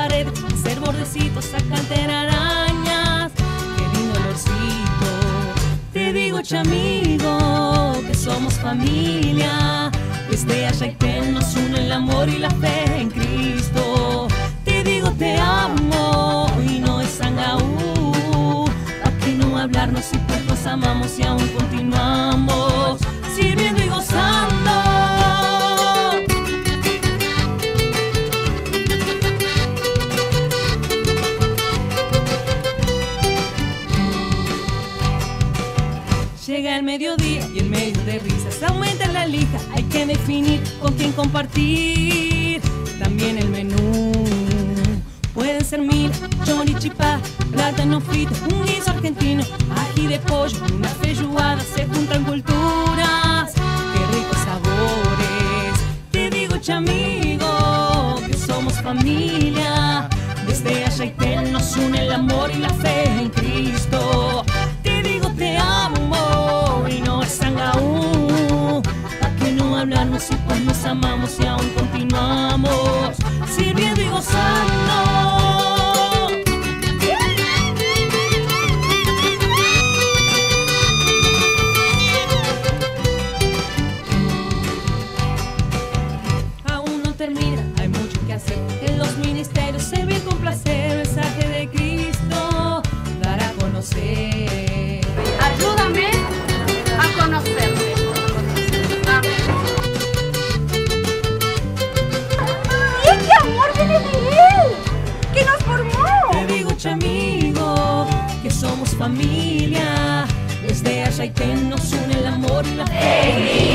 pared, hacer bordecitos, sacar telarañas. Qué lindo olorcito. Te digo, chamigo, que somos familia. Desde Ayaité nos une el amor y la fe en Cristo. Te digo, te amo y no es sangaú. ¿Pa' qué no hablarnos si pues nos amamos y aún continuamos sirviendo y gozando? Llega el mediodía y en medio de risas aumenta la lija. Hay que definir con quién compartir también el menú. Pueden ser mil, chorichipá, plátano frito, un guiso argentino, ají de pollo, una feijoada, se juntan culturas, qué ricos sabores. Te digo, chamigo, que somos familia. Desde Ayaité nos une el amor y la fe en Cristo. Te digo, te amo y no es sangaú. ¿Pa' qué no hablarnos si pues nos amamos y aún continuamos sirviendo y gozando? Aún no termina, hay mucho que hacer. En los ministerios se ve con placer el mensaje de Cristo dar a conocer. Ayúdame a conocerle. ¡Y este amor viene de Él! ¡Que nos formó! Te digo, chamigo, que somos familia. Desde Ayaité nos une el amor y la fe.